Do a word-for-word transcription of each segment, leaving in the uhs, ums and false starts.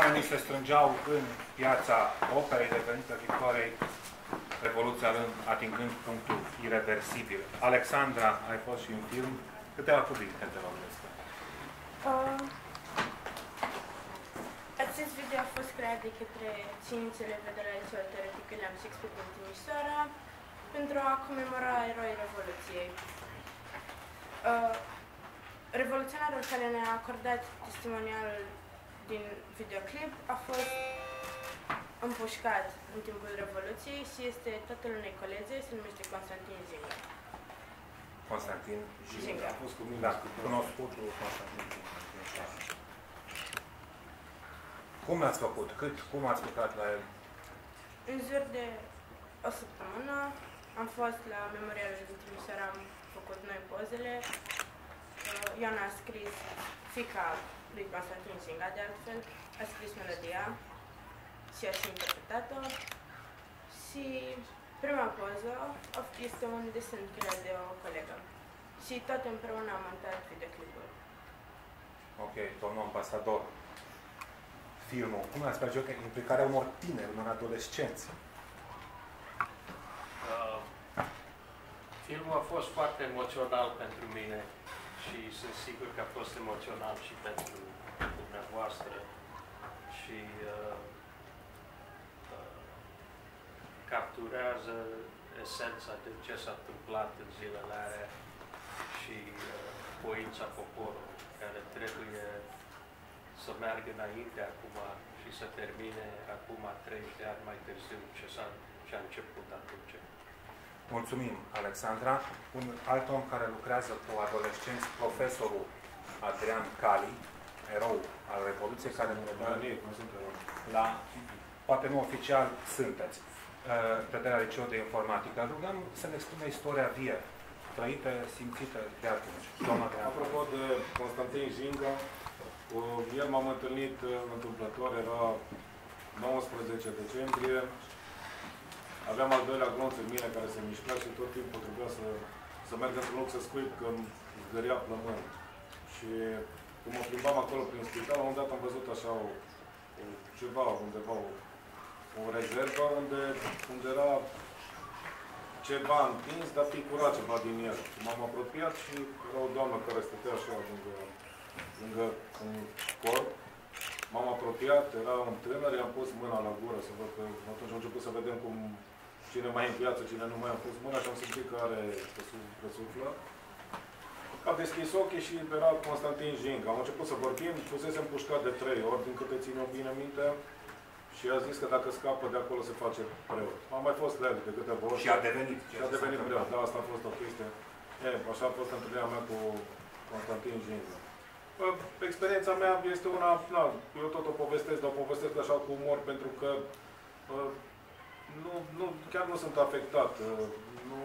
oamenii se strângeau în piața operei devenită Victoriei, Revoluția atingând punctul irreversibil. Alexandra, ai fost și în film. Câteva cuvinte te rog despre. Uh, acest video a fost creat de către cinci elevi de la Liceul Teoretic William Shakespeare din Timișoara pentru a comemora eroii Revoluției. Uh, Revoluționarul care ne-a acordat testimonialul din videoclip a fost împușcat în timpul Revoluției și este tatăl unei colege, se numește Constantin Jinga. Constantin Jinga. A fost cu mine, da, cunoscutul Constantin Jinga. Cum ați făcut? Cât? Cum ați lucrat la el? În jur de o săptămână am fost la memorialul din Timișoara, am făcut noi pozele. Ioana a scris, fiica lui Constantin Jinga, de altfel, a scris melodia și a și interpretat-o. Și prima poză este un desen creat de o colegă. Și toate împreună am montat videoclipul. Ok, domnul ambasador. Filmul, cum ați face implicarea unor tineri, unor adolescenți? Uh, filmul a fost foarte emoțional pentru mine și sunt sigur că a fost emoțional și pentru dumneavoastră. Și uh, uh, capturează esența de ce s-a întâmplat în zilele alea și uh, voința poporului care trebuie să meargă înainte acum și să termine acum treizeci de ani mai târziu ce s-a ce a început atunci. Mulțumim, Alexandra. Un alt om care lucrează cu adolescenți, profesorul Adrian Cali, erou al Revoluției, care la, poate nu oficial, sunteți. Prederea Liceul de Informatică. Rugăm să ne spune istoria vie, trăită, simțită de atunci. Doamna de Apropo de Constantin Jinga, el m-am întâlnit întâmplător, era nouăsprezece decembrie. Aveam al doilea glonț în mine care se mișca și tot timpul trebuia să, să merg într-un loc să scuip că îmi zgărea plămân. Și când mă plimbam acolo prin spital, la un moment dat am văzut așa o, o, ceva, undeva, o, o rezervă unde, unde era ceva întins, dar picurat ceva din el. M-am apropiat și era o doamnă care stătea așa lângă, lângă un corp. M-am apropiat, era un tânăr, i-am pus mâna la gură să văd că atunci am început să vedem cum cine mai e în viață, cine nu mai a pus mâna și am simțit că are că suflă. A deschis ochii și era Constantin Jinga. Am început să vorbim, fusese împușcat de trei ori, din câte țin eu bine minte, și a zis că dacă scapă de acolo se face preot. Am mai fost la el de câteva ori. Și a devenit. Și a devenit preot. Da, asta a fost o chestie. E, așa a fost întâlnirea mea cu Constantin Jinga. Experiența mea este una, na, eu tot o povestesc, dar o povestesc așa cu umor, pentru că uh, nu, nu, chiar nu sunt afectat. Uh, nu,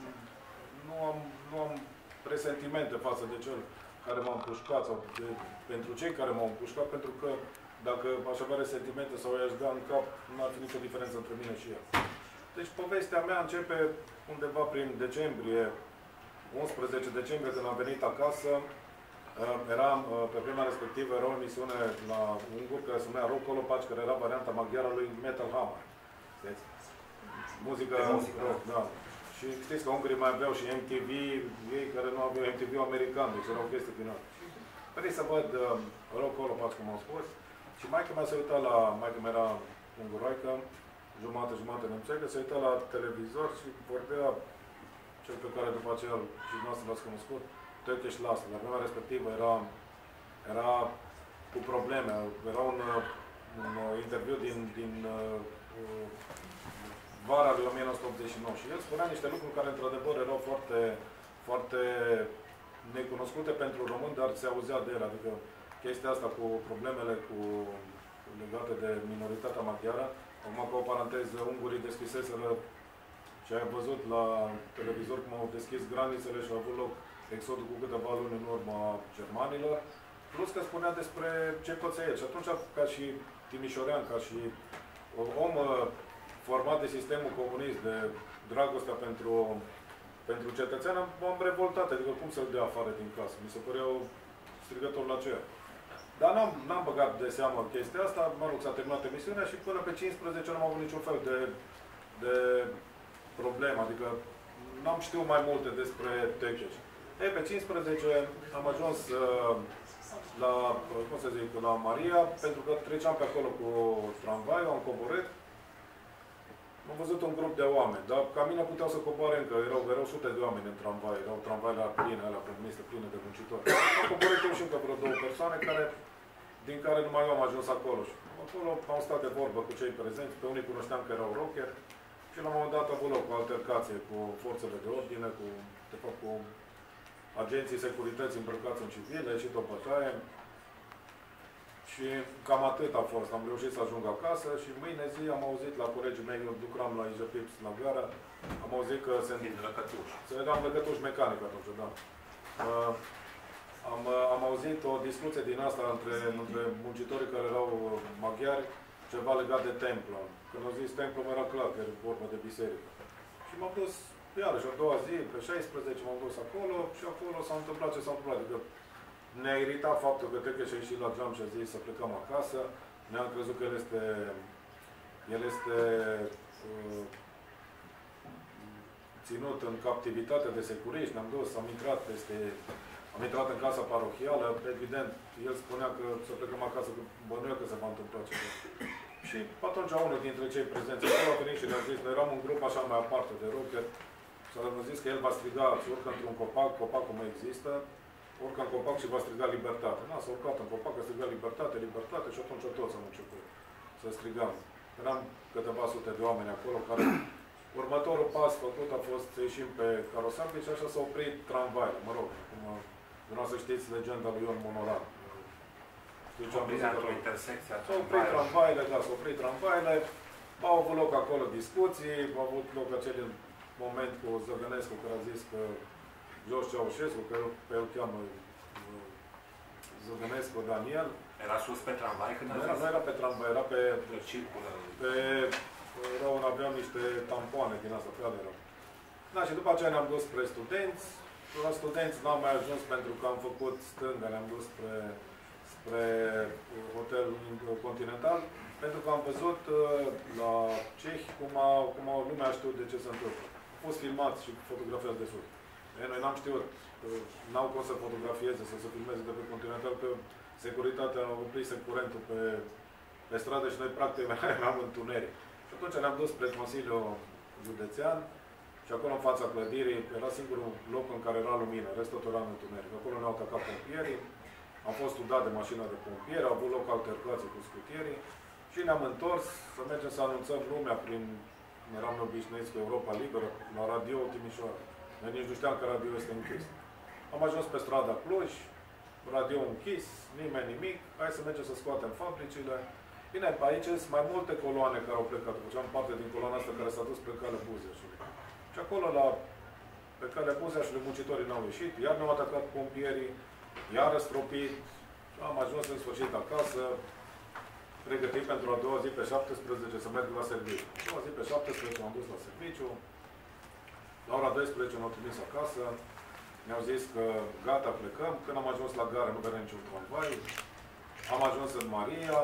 nu, am, nu am presentimente față de cel care m-a împușcat sau de, pentru cei care m-au împușcat, pentru că dacă aș avea resentimente sau i-aș da în cap, nu ar fi nicio diferență între mine și el. Deci povestea mea începe undeva prin decembrie, unsprezece decembrie, când am venit acasă. Eram, pe vremea respectivă, era o emisiune la ungur care se numea Rock Colopaci, care era varianta maghiară lui Metal Hammer. Știți? Muzică, muzică rock, da. Și știți că ungurii mai aveau și M T V, ei care nu aveau M T V american, deci era o chestie din altă. Vrei să văd uh, Rock Colopaci, cum am spus, și maică mea se uita la, maică mea era unguroaică, jumătate, jumătate nemțecă, se uita la televizor și vorbea cel pe care după aceea și dumneavoastră l-ați cunoscut, Turkish Last. La vremea respectivă era, era cu probleme. Era un, un interviu din, din uh, vara lui o mie nouă sute optzeci și nouă și el spunea niște lucruri care într-adevăr erau foarte, foarte necunoscute pentru români, dar se auzea de el. Adică chestia asta cu problemele cu, legate de minoritatea maghiară. Acum, ca o paranteză, ungurii deschiseseră și ai văzut la televizor cum au deschis granițele și au avut loc exodul cu câteva luni în urma germanilor, plus că spunea despre ce pățea el. Și atunci, ca și timișorean, ca și om format de sistemul comunist, de dragostea pentru, pentru cetățean, m-am revoltat. Adică cum să-l dea afară din casă? Mi se părea strigător la cer. Dar n-am băgat de seamă chestia asta, mă rog, s-a terminat emisiunea și până pe cincisprezece n-am avut niciun fel de, de problemă, adică n-am știut mai multe despre Techeș. Ei, pe cincisprezece am ajuns uh, la, cum să zic, la Maria, pentru că treceam pe acolo cu tramvaiul, am coborât. Am văzut un grup de oameni, dar ca mine puteau să coboare încă, erau, erau sute de oameni în tramvai, erau tramvaile pline, alea comuniste, pline de muncitori. Am coborât eu și încă vreo două persoane, care, din care numai eu am ajuns acolo. Și acolo am stat de vorbă cu cei prezenți, pe unii cunoșteam că erau rocker, și la un moment dat a avut loc o altercație cu forțele de ordine, cu, de fapt, cu agenții securității îmbrăcați în civil, a ieșit o bătaie. Și cam atât a fost. Am reușit să ajung acasă și mâine zi am auzit la colegii mei, eu lucram la Ijepips la gara, am auzit că se Din lăcătuș. Se am lăcătuș mecanic atunci, da. Uh, am, am auzit o discuție din asta între, între muncitorii care erau maghiari, ceva legat de templu. Când au zis templu, era clar că era vorba de biserică. Și m-am dus, iarăși, a doua zi, pe șaisprezece m-am dus acolo și acolo s-a întâmplat ce s-a întâmplat. Adică ne-a iritat faptul că Techeș a ieșit la geam și a zis să plecăm acasă. Ne-am crezut că el este, el este uh, ținut în captivitate de securiști. Ne-am dus, am intrat peste, am intrat în casa parohială. Evident, el spunea că să plecăm acasă, că bănuia că se va întâmpla ceva. Și atunci unul dintre cei prezenți a venit și ne-a zis, noi eram un grup așa mai aparte de rocker, și a zis că el va striga, se urcă într-un copac, copacul nu există, urcă în copac și va striga libertate. Na, s-a urcat în copac, a strigat libertate, libertate și atunci toți am început să strigam. Eram câteva sute de oameni acolo care următorul pas făcut a fost să ieșim pe carosabil și așa s-a oprit tramvaiul. Mă rog, cum vreau să știți legenda lui Ion Monoran. Știu ce am văzut acolo. S-au oprit tramvaiele, da, s-au oprit tramvaiele. Au avut loc acolo discuții, au avut loc acel moment cu Zăgănescu care a zis că George Ceaușescu, că pe el cheamă Zăgănescu Daniel. Era sus pe tramvai când a nu zis? Era, nu era pe tramvai, era pe... Pe circulă. Pe... Erau, aveam niște tampoane din asta, pe ale erau. Da, și după aceea ne-am dus spre studenți. La studenți n-am mai ajuns pentru că am făcut stânga, ne-am dus spre, spre hotelul Continental, pentru că am văzut la cehi cum, a, cum a, lumea a știut de ce se întâmplă. Au fost filmați și fotografiați de sus. Ei, noi n-am știut, n-au cum să fotografieze, să se filmeze de pe Continental, că securitatea a oprit curentul pe, pe stradă și noi practic eram întuneric. Și atunci ne-am dus spre Consiliul Județean și acolo în fața clădirii era singurul loc în care era lumină, restul tot era în întuneric. Acolo ne-au atacat pompierii, am fost studat de mașina de pompieri, au avut loc altercații cu scutierii și ne-am întors să mergem să anunțăm lumea prin, eram obișnuiți cu Europa Liberă, la Radio Timișoara. Noi nici nu știam că radio este închis. Am ajuns pe strada Cluj, radio închis, nimeni nimic, hai să mergem să scoatem fabricile. Bine, aici sunt mai multe coloane care au plecat. Făceam parte din coloana asta care s-a dus pe calea Buzeșului. Și acolo, la, pe calea Buzeșului, muncitorii n-au ieșit, iar ne-au atacat pompierii, iar răstropit. Am ajuns în sfârșit acasă, pregătit pentru a doua zi pe șaptesprezece să merg la serviciu. A doua zi pe șaptesprezece m-am dus la serviciu. La ora douăsprezece m-au trimis acasă. Mi-au zis că gata, plecăm. Când am ajuns la gară, nu venea niciun tramvai. Am ajuns în Maria.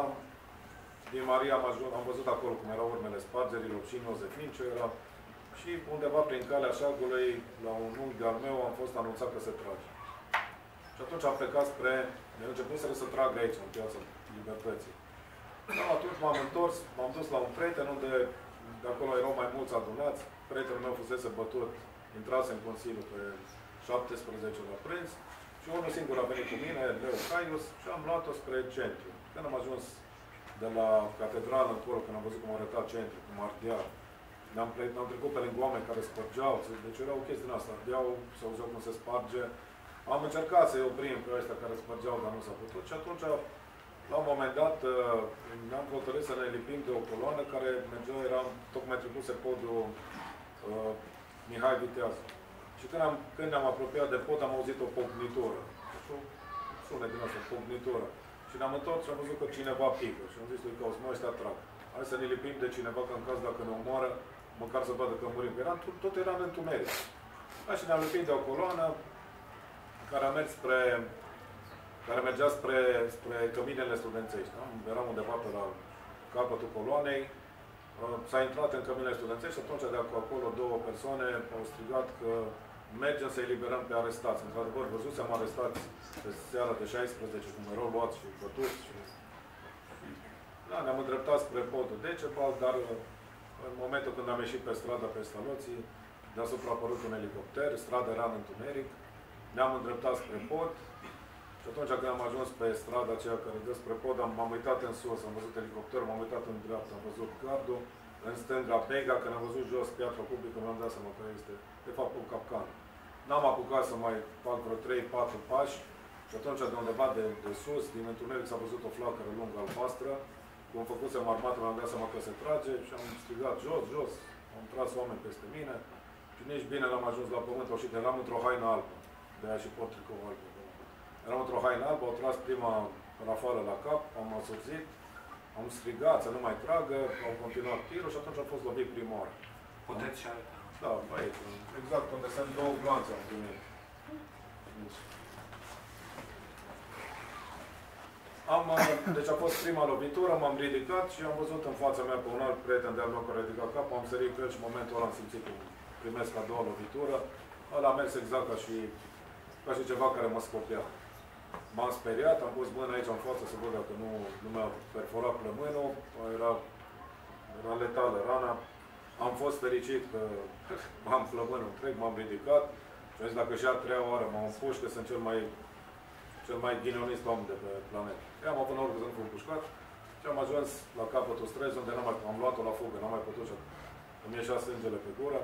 Din Maria am, ajuns, am văzut acolo cum erau urmele spargerilor și Iosefin ce era. Și undeva prin calea Șagului, la un unghi de-al meu, am fost anunțat că se trage. Și atunci am plecat spre... Mi-a început să trag aici, în Piața Libertății. Da, atunci m-am întors, m-am dus la un prieten unde de acolo erau mai mulți adunați. Prietenul meu fusese bătut, intrase în Consiliu pe șaptesprezece la prânz și unul singur a venit cu mine, Leo Caius, și am luat-o spre centru. Când am ajuns de la catedrală încolo, când am văzut cum arăta centru, cum ardea, ne-am, ne-am trecut pe lângă oameni care spărgeau, deci era o chestie din asta, ardeau, se auzeau cum se sparge. Am încercat să-i oprim pe ăștia care spărgeau, dar nu s-a putut și atunci, la un moment dat, ne-am hotărât să ne lipim de o coloană care mergea, era tocmai trecuse podul uh, Mihai Vitează. Și când, am, când ne-am apropiat de pod, am auzit o pocnitură. Deci o sună din asta, o pocnitură. Și ne-am întors și am văzut că cineva pică. Și am zis lui Caus, mă, ăștia trag. Hai să ne lipim de cineva, că în caz dacă ne omoară, măcar să vadă că murim. Era, tot era în întuneric. Așa ne-am lipit de o coloană care a mers spre, care mergea spre, spre căminele studențești. Da? Eram undeva pe la capătul coloanei, s-a intrat în căminele studențești și atunci de acolo două persoane au strigat că mergem să eliberăm pe arestați. Într-adevăr, văzusem arestați pe seara de șaisprezece, cum erau luați și bătuți. Și... Da, ne-am îndreptat spre podul Decebal, dar în momentul când am ieșit pe stradă pe Staloții, deasupra a apărut un elicopter, strada era în întuneric, ne-am îndreptat spre pod și atunci când am ajuns pe strada aceea care dă spre pod, m-am uitat în sus, am văzut elicopterul, m-am uitat în dreapta, am văzut gardul, în stânga Bega, când am văzut jos piatra publică, mi-am dat seama că este, de fapt, un capcan. N-am apucat să mai fac vreo trei patru pași și atunci, de undeva de, de sus, din întuneric, s-a văzut o flacără lungă albastră. Cum făcusem armată, mi-am dat seama că se trage și am strigat jos, jos. Am tras oameni peste mine și nici bine n-am ajuns la pământ, au și eram într-o haină albă. De-aia și pot tricou albă. Eram într-o haină albă, au tras prima rafală la cap, am asurzit, am strigat să nu mai tragă, au continuat tirul și atunci a fost lovit prima oară. Puteți și arăta. Da, aici, exact unde sunt două gloanțe am primit. Am, deci a fost prima lovitură, m-am ridicat și am văzut în fața mea pe un alt prieten de-al meu care a ridicat capul, am sărit pe el și în momentul ăla am simțit cum primesc a doua lovitură. Ăla a mers exact ca și, ca și ceva care mă scopia. M-am speriat, am pus mâna aici în față să văd dacă nu, nu mi-a perforat plămânul, era, era letală rana. Am fost fericit că am plămânul întreg, m-am ridicat și am zis dacă și a treia oară mă împușcă, sunt cel mai cel mai ghinionist om de pe planetă. Eu am avut noroc să nu fiu împușcat și am ajuns la capătul străzii, unde n-am mai, am luat-o la fugă, n-am mai putut și îmi ieșea sângele pe gură.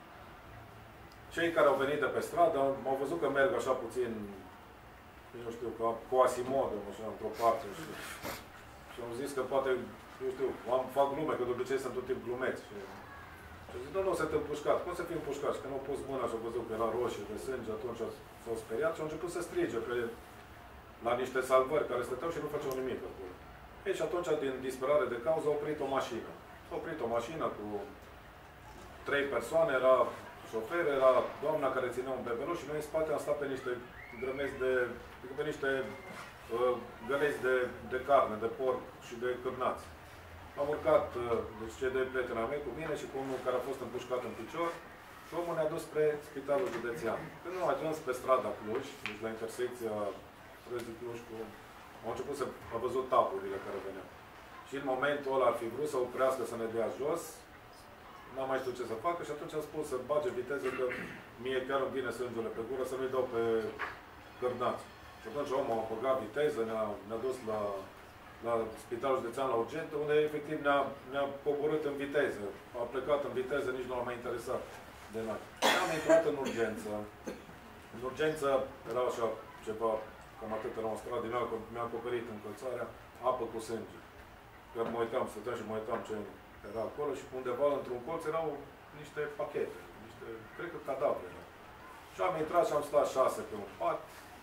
Cei care au venit de pe stradă m-au văzut că merg așa puțin, eu știu, ca cu asimodă, așa, într-o parte. Și, și am zis că poate, eu știu, am, fac glume, că de obicei sunt tot timp glumeți. Și, și am zis, nu, nu, să te împușcat. Cum să fii împușcat? Și când au pus mâna și au văzut că era roșie de sânge, atunci s-au speriat și au început să strige pe la niște salvări care stăteau și nu făceau nimic acolo. Ei, și atunci, din disperare de cauză, au oprit o mașină. S-a oprit o mașină cu trei persoane, era șofer, era doamna care ținea un bebeluș și noi în spate am stat pe niște grămezi de, pe niște uh, gălezi de, de carne, de porc și de cârnați. Am urcat, uh, deci cei doi prieteni ai mei cu mine și cu unul care a fost împușcat în picior și omul ne-a dus spre spitalul județean. Când am ajuns pe strada Cluj, deci la intersecția străzii Cluj cu... Au început să... a văzut taburile care veneau. Și în momentul ăla ar fi vrut să oprească, să ne dea jos. N-am mai știut ce să facă și atunci am spus să bage viteză, că mie chiar îmi vine sângele pe gură, să nu-i dau pe cârnați. Și atunci omul a băgat viteză, ne-a, ne-a dus la, la spitalul județean, la urgentă, unde efectiv ne-a, ne-a coborât în viteză. A plecat în viteză, nici nu l-a mai interesat de noi. Am intrat în urgență. În urgență era așa ceva, cam atât era un strat din ăla, că mi-a acoperit încălțarea, apă cu sânge. Că mă uitam, stăteam și mă uitam ce era acolo și undeva într-un colț erau niște pachete, niște, cred că cadavre erau. Și am intrat și am stat șase pe un pat.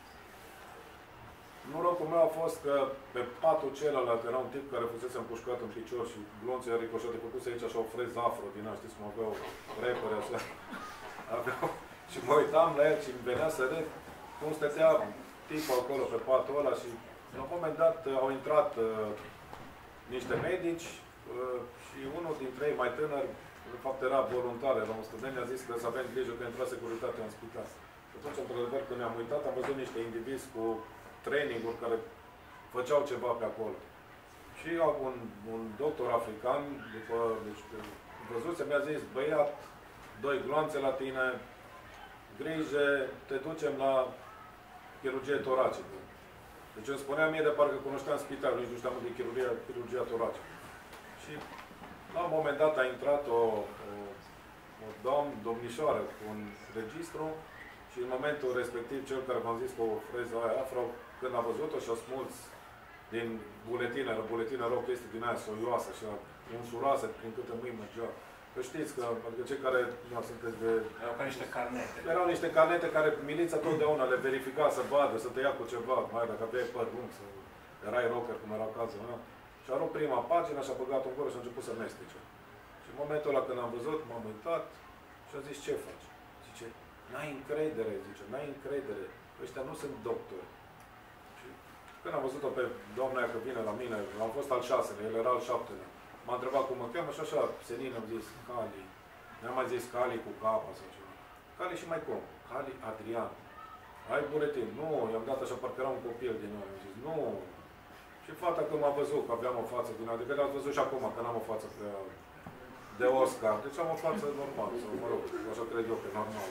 Norocul meu a fost că pe patul celălalt era un tip care fusese împușcat în picior și glonțul era ricoșat de făcuse aici așa o freză afro din ăla, știți cum aveau repere așa. Aveau... Și mă uitam la el și îmi venea să râd cum stătea tipul acolo pe patul ăla și la un moment dat au intrat uh, niște medici uh, și unul dintre ei mai tânăr, de fapt era voluntar, era un student, a zis că să avem grijă că intra securitatea în spital. Și atunci, într-adevăr, când ne-am uitat, am văzut niște indivizi cu traininguri care făceau ceva pe acolo. Și un, un doctor african, după, deci, văzut, mi-a zis, băiat, doi gloanțe la tine, grijă, te ducem la chirurgie toracică. Deci îmi spunea mie de parcă cunoșteam spitalul, nici nu știam de chirurgia, chirurgia toracică. Și la un moment dat a intrat o, o, o domn, domnișoară cu un registru și în momentul respectiv cel care v-am zis cu o freză aia afro, când a văzut-o și-a smuls din buletină, buletină erau chestii din aia soioasă și însurase prin câte mâini mergea. Că știți că, adică cei care nu sunteți de... Erau ca niște carnete. Erau niște carnete care milița totdeauna le verifica să vadă, să te ia cu ceva, mai dacă aveai păr lung, să erai rocker, cum era cazul meu. Și a luat prima pagină și a băgat un gură și a început să mestece. Și în momentul ăla când am văzut, m-am uitat și a zis, ce faci? Zice, n-ai încredere, zice, n-ai încredere. Ăștia nu sunt doctori. Și Când am văzut-o pe doamna aia că vine la mine, am fost al șaselea, el era al șaptelea. M-a întrebat cum mă cheamă și așa, senin am zis, Cali. Ne-am mai zis Cali cu capa sau ceva. Cali și mai cum? Cali Adrian. Ai buletin? Nu, i-am dat așa, parcă era un copil din nou. Am zis, nu. Și fata când m-a văzut că aveam o față din adică l-ați văzut și acum, că n-am o față pe, de Oscar. Deci am o față normală, sau mă rog, așa cred eu că e normal.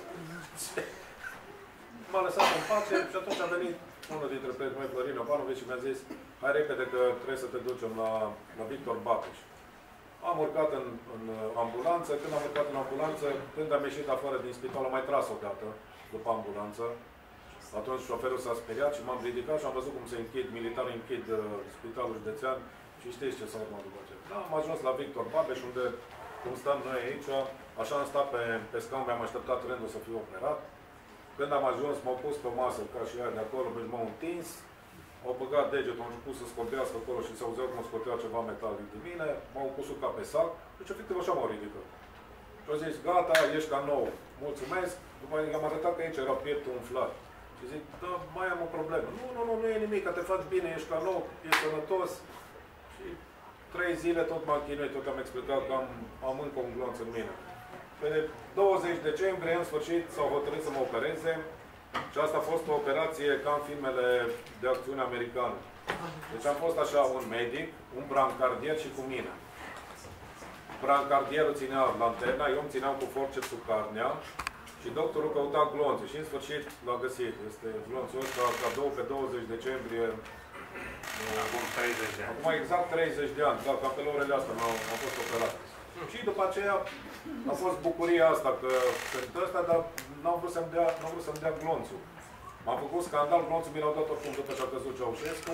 M-a lăsat în pace și atunci a venit unul dintre prietenii mei, Florin Opanovici, și mi-a zis, hai repede că trebuie să te ducem la, la Victor Babeș. Am urcat în, în ambulanță, când am urcat în ambulanță, când am ieșit afară din spital, am mai tras o dată după ambulanță. Atunci șoferul s-a speriat și m-am ridicat și am văzut cum se închid, militarii închid uh, spitalul județean și știți ce s-a urmat după aceea. Da, am ajuns la Victor Babeș, unde, cum stăm noi aici, așa am stat pe, pe scaun, mi-am așteptat rândul să fiu operat. Când am ajuns, m-au pus pe masă, ca și ea de acolo, deci m-au întins, au băgat degetul, au început să scotească acolo și se auzea cum scotea ceva metalic de mine, m-au pus ca pe sac, deci efectiv așa m-au ridicat. Și au zis, gata, ești ca nou, mulțumesc, după aceea i-am arătat că aici era pieptul umflat. Și zic, da, mai am o problemă. Nu, nu, nu, nu e nimic, că te faci bine, ești ca nou, ești sănătos. Și trei zile tot m-am chinuit, tot am explicat că am, am încă un glonț în mine. Pe douăzeci decembrie, în sfârșit, s-au hotărât să mă opereze. Și asta a fost o operație ca în filmele de acțiune americane. Deci am fost așa un medic, un brancardier și cu mine. Brancardierul ținea lanterna, eu îmi țineam cu forcepsul carnea și doctorul căuta glonțe. Și în sfârșit l-a găsit. Este glonțul ăsta, cadou pe douăzeci decembrie. Acum treizeci de ani. Acum exact treizeci de ani. Da, ca pe la orele astea am fost operat. Și după aceea a fost bucuria asta că pentru ăsta, dar n-au vrut să-mi dea, n-au vrut să-mi dea glonțul. M-a făcut scandal, glonțul mi l-au dat oricum după ce a căzut Ceaușescu.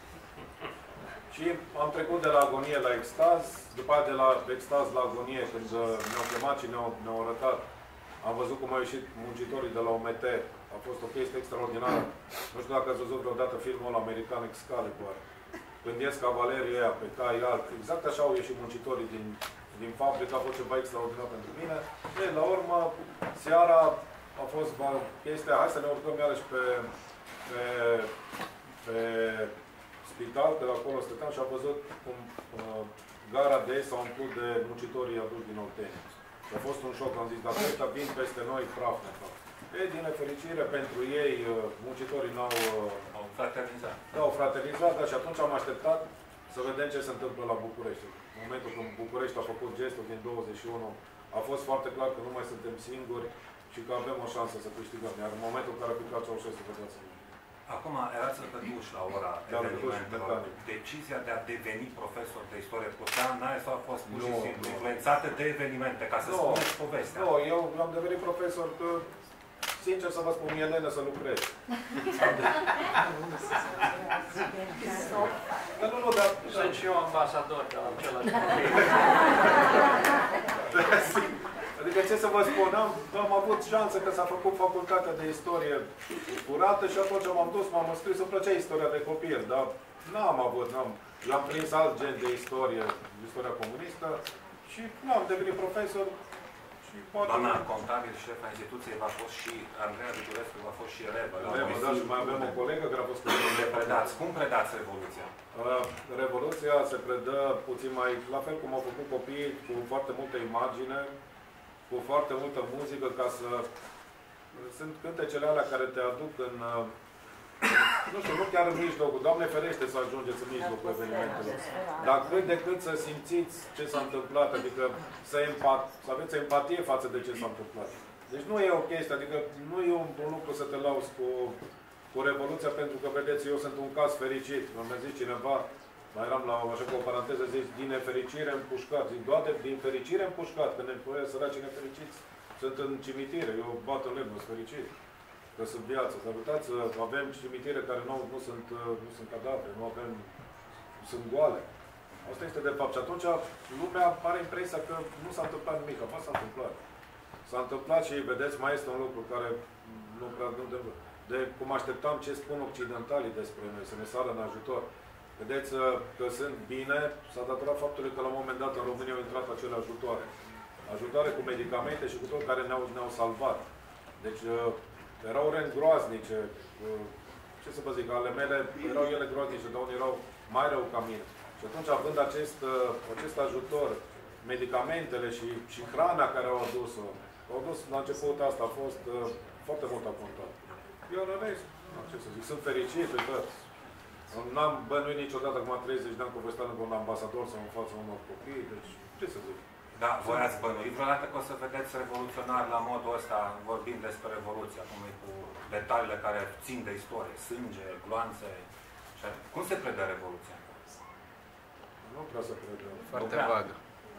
Și am trecut de la agonie la extaz, după aceea de la extaz la agonie, când ne-au chemat și ne-au, ne-au arătat. Am văzut cum au ieșit muncitorii de la O M T. A fost o chestie extraordinară. Nu știu dacă ați văzut vreodată filmul american Excalibur. Când ies cavalerii ăia pe cai alb. Exact așa au ieșit muncitorii din, din fabrică. A fost ceva extraordinar pentru mine. E, la urmă, seara a fost bă, chestia. Hai să ne urcăm iarăși pe, pe, pe spital, că de acolo stăteam și am văzut cum uh, gara de est s-a umplut de muncitorii aduși din Oltenia. A fost un șoc, am zis, dacă ăștia vin peste noi, praf, nefapt. E, din nefericire, pentru ei, muncitorii n-au... Au fraternizat. Da, au fraternizat, dar și atunci am așteptat să vedem ce se întâmplă la București. În momentul când București a făcut gestul din douăzeci și unu, a fost foarte clar că nu mai suntem singuri și că avem o șansă să câștigăm. Iar în momentul în care a picat Ceaușescu, vedeați. Acum, erați duși la ora evenimentelor. Decizia de a deveni profesor de istorie puteană sau a fost pur și simplu influențată de evenimente, ca să no, spuneți povestea? Nu, eu am devenit profesor că, sincer să vă spun, e lene să lucrez. Dar nu, nu, dar... Sunt și eu ambasador de la același Adică ce să vă spun, am, am avut șansă că s-a făcut facultatea de istorie curată și atunci m-am dus, m-am înscris, îmi plăcea istoria de copil, dar n-am avut, n-am, l-am prins alt gen de istorie, istoria comunistă și n-am devenit profesor și poate... Doamna contabil, șefa instituției, v-a fost și Andreea Vidurescu, v-a fost și elevă. Elevă, da, și mai avem o colegă care a fost colegă. Predați. Cum predați Revoluția? Uh, Revoluția se predă puțin mai, la fel cum au făcut copiii, cu foarte multă imagine, cu foarte multă muzică, ca să... Sunt cântecele alea care te aduc în... Nu știu, nu chiar în mijlocul. Doamne ferește să ajungeți în mijlocul evenimentelor. Dar cât de cât să simțiți ce s-a întâmplat, adică să, empat, să aveți empatie față de ce s-a întâmplat. Deci nu e o chestie, adică nu e un, un lucru să te lauzi cu, cu Revoluția, pentru că, vedeți, eu sunt un caz fericit. Mi-a zis cineva, mai eram la așa cu o paranteză, zic, din nefericire împușcat. Zic, Doamne, din fericire împușcat, că nevoie săraci nefericiți sunt în cimitire. Eu bat în lemn, sunt fericit. Că sunt viață. Dar uitați, avem cimitire care nu, nu, sunt, nu sunt cadavre, nu avem, sunt goale. Asta este de fapt. Și atunci lumea are impresia că nu s-a întâmplat nimic. Apa s-a întâmplat. S-a întâmplat și, vedeți, mai este un lucru care nu prea nu de, de cum așteptam ce spun occidentalii despre noi, să ne sară în ajutor. Vedeți că sunt bine, s-a datorat faptului că la un moment dat în România au intrat acele ajutoare. Ajutoare cu medicamente și cu tot care ne-au ne-au salvat. Deci erau rând groaznice. ce să vă zic, ale mele erau ele groaznice, dar unii erau mai rău ca mine. Și atunci, având acest, acest ajutor, medicamentele și, și hrana care au adus-o, au adus la început asta, a fost uh, foarte mult apuntat. Eu în rest, ce să zic, sunt fericit, uitați. N-am bănuit niciodată acum treizeci de ani că voi sta lângă un ambasador sau în fața unor copii, deci ce să zic. Da, voi ați bănuit vreodată că o să vedeți revoluționar la modul ăsta, vorbind despre Revoluție, acum e cu detaliile care țin de istorie, sânge, gloanțe. Cum se predă Revoluția? Nu prea se predă. Foarte vagă.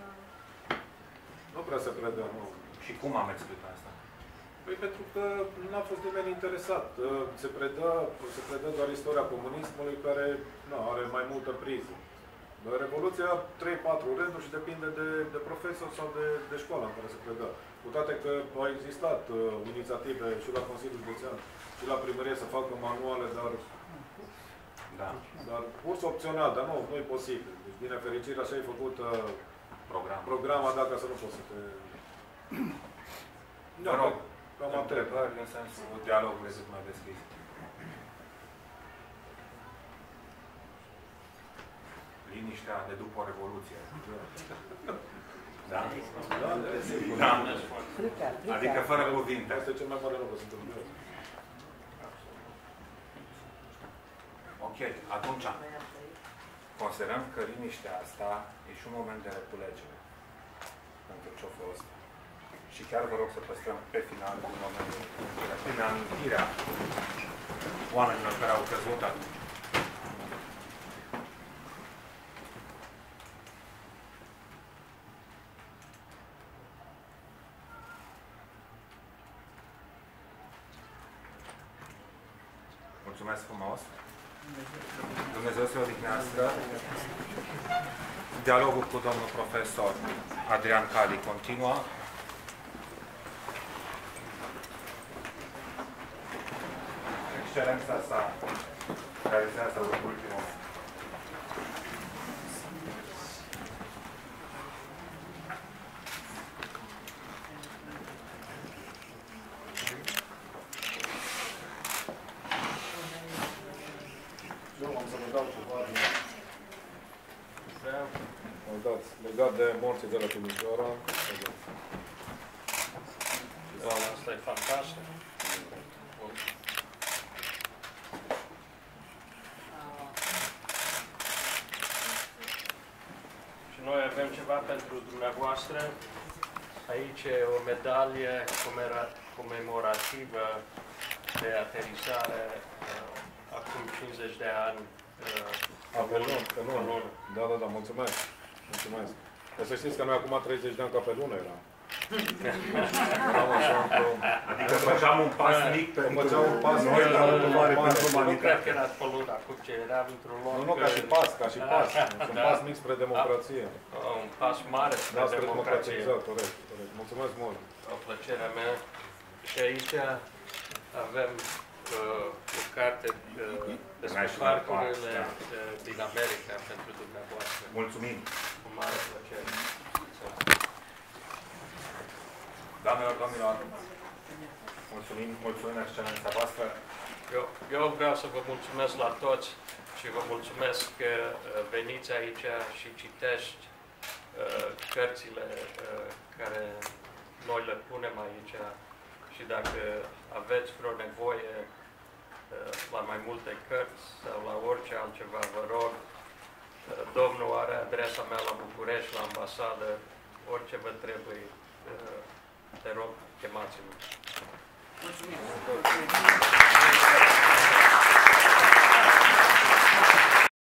Nu prea se predă, nu. Și cum am explicat asta? Păi pentru că n-a fost nimeni interesat. Se predă, se predă doar istoria comunismului care nu, are mai multă priză. Revoluția trei patru rânduri și depinde de, de profesor sau de, de școală în care se predă. Cu toate că au existat uh, inițiative și la Consiliul Județean și la primărie să facă manuale, dar, da. dar curs opțional, dar nu, nu e posibil. Deci, din nefericire, așa e făcut uh, Program. programa, dacă să nu poți să te... Vă rog, cam întrebări în sensul dialogului cât mai deschis. Liniștea de după o Revoluție. Da? Da, da. Adică fără cuvinte. Asta e cel mai mare lucru, sunt întâmplă. Ok, atunci considerăm că liniștea asta e și un moment de reculegere pentru ce a fost. Și chiar vă rog să păstrăm pe final un moment de amintirea oamenilor care au căzut atunci. Mulțumesc frumos! Dumnezeu să odihnească! Dialogul cu domnul profesor Adrian Cali continuă. Excelența sa realizează ultimul moment. Legat de morții de la Timișoara. Da, asta e fantastic. Și noi avem ceva pentru dumneavoastră. Aici e o medalie comemorativă de aterizare uh, acum cincizeci de ani. Uh, A, pe lună, pe lună. Da, da, da, mulțumesc. Mulțumesc. O să știți că noi acum treizeci de ani ca pe lună eram. Adică făceam un pas mic pentru făceam un pas noi la o mare pentru Nu cred umanitate. că era pe lună, acum ce eram într-un loc... Nu, nu, ca și pas, ca și pas. Un pas mic spre democrație. Un pas mare spre Da, spre democrație. exact, corect, corect. Mulțumesc mult. O plăcerea mea. Și aici avem uh, o carte uh, despre parcurile da. uh, din America pentru dumneavoastră. Mulțumim! Cu mare plăcere. Doamnelor, domnilor, mulțumim, mulțumim excelența voastră. Eu, eu vreau să vă mulțumesc la toți și vă mulțumesc că veniți aici și citești uh, cărțile uh, care noi le punem aici și dacă aveți vreo nevoie uh, la mai multe cărți sau la orice altceva, vă rog, uh, domnul are adresa mea la București, la ambasadă, orice vă trebuie, uh, te rog, chemați-mă. Mulțumim!